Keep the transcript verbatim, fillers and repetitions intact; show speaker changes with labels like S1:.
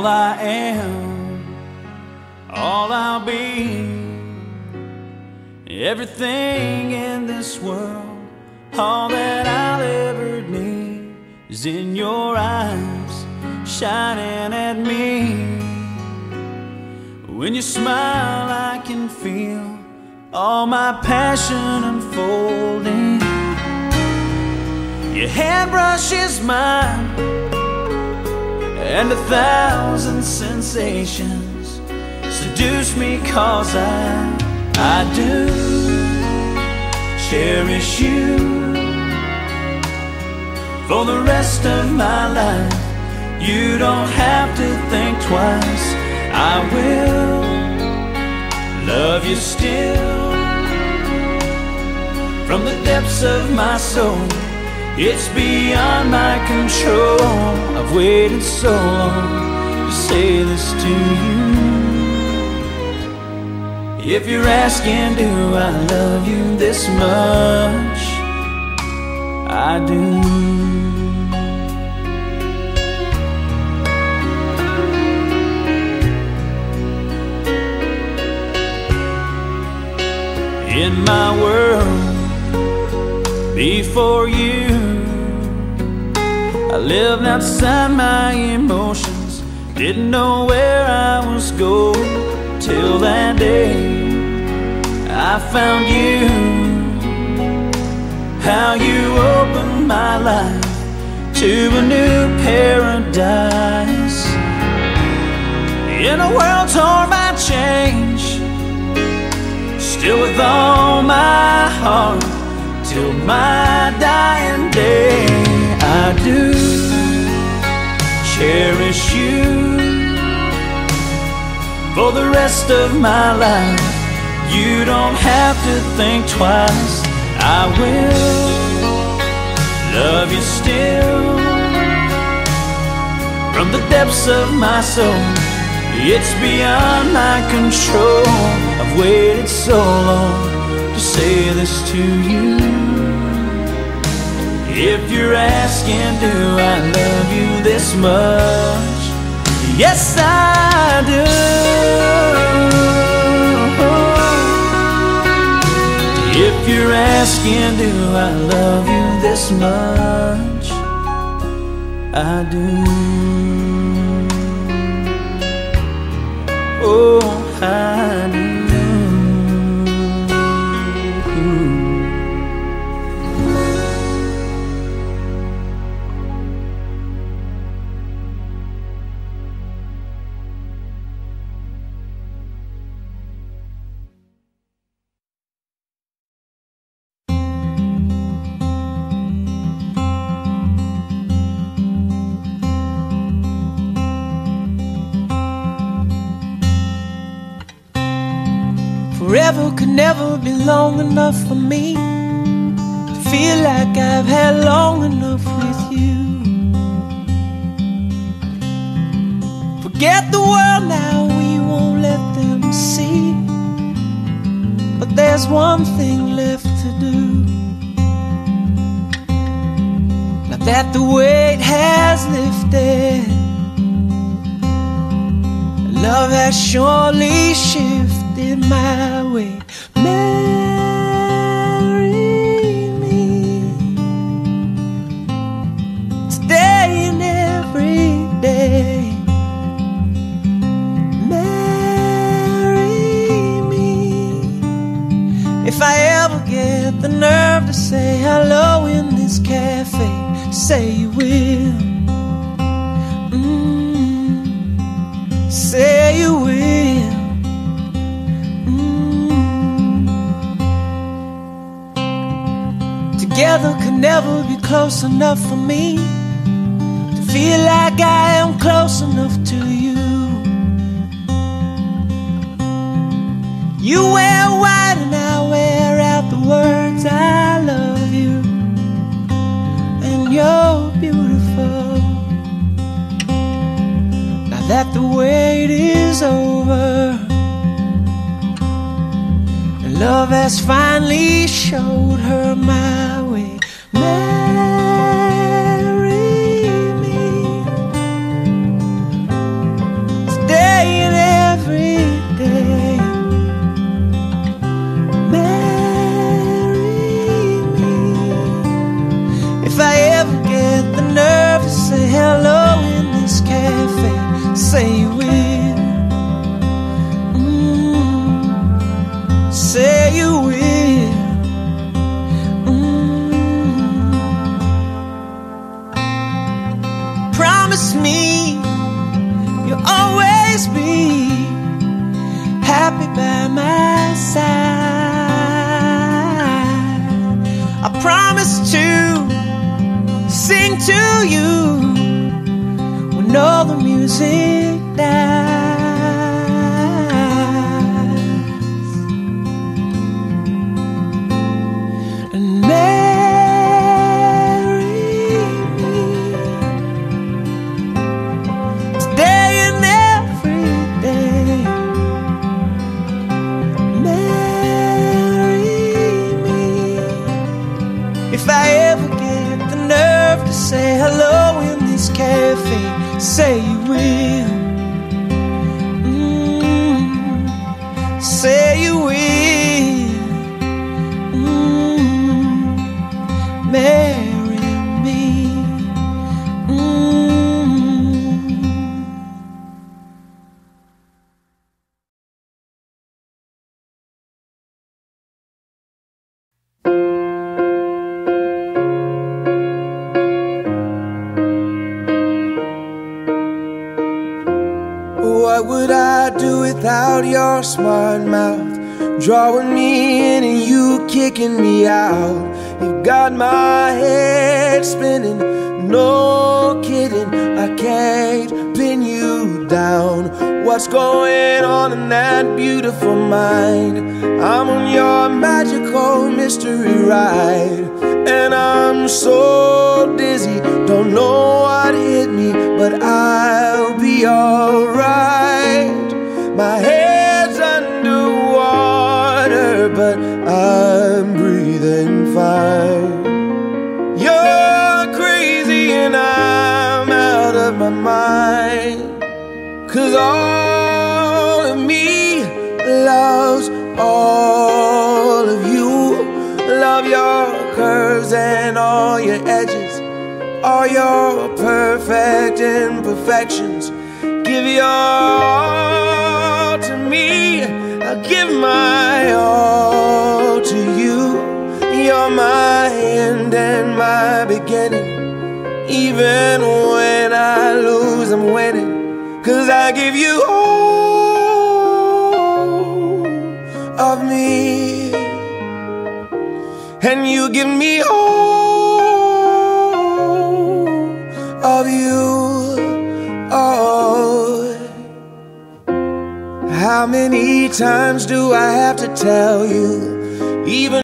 S1: all I am, all I'll be, everything in this world, all that I'll ever need is in your eyes, shining at me. When you smile, I can feel all my passion unfolding. Your hand brushes mine, and a thousand sensations seduce me, 'cause I, I do cherish you for the rest of my life. You don't have to think twice, I will love you still from the depths of my soul. It's beyond my control. I've waited so long to say this to you. If you're asking, do I love you this much? I do. In my world before you, I lived outside my emotions, didn't know where I was going, till that day I found you. How you opened my life to a new paradise. In a world torn by change, still with all my heart, till my dying day, I do cherish you for the rest of my life. You don't have to think twice, I will love you still from the depths of my soul. It's beyond my control. I've waited so long to say this to you. If you're asking, do I love you this much? Yes, I do. If you're asking, do I love you this much? I do. Oh, I do.
S2: Forever could never be long enough for me to feel like I've had long enough with you. Forget the world now, we won't let them see. But there's one thing left to do. Now that the weight has lifted, love has surely shifted my way. Marry me today and every day. Marry me. If I ever get the nerve to say hello in this cafe, say you will. Mm, say you will. Together could never be close enough for me to feel like I am close enough to you. You wear white and I wear out the words I love you, and you're beautiful. Now that the wait is over, love has finally showed her my way. Marry me say you will. Mm, say you will. Mm. Promise me you'll always be happy by my side. I promise to sing to you when all the music dies. And marry me today and every day. Marry me if I ever get the nerve to say hello in this cafe. Say you will. Mm, say you will. Mm, marry me. Mm. What would I do without your smart mouth? Drawing me in and you kicking me out. You've got my head spinning, no kidding. I can't pin you down. What's going on in that beautiful mind? I'm on your magical mystery ride, and I'm so dizzy, don't know what hit me, but I'll be alright. My head's underwater, but I'm breathing fine. You're crazy and I'm out of my mind, 'cause all of me loves all of you. Love your curves and all your edges, all your perfect imperfections. Give your all to me, I'll give my all to you. You're my end and my beginning. Even when I lose, I'm winning, 'cause I give you all of me, and you give me all of you. Oh, how many times do I have to tell you? Even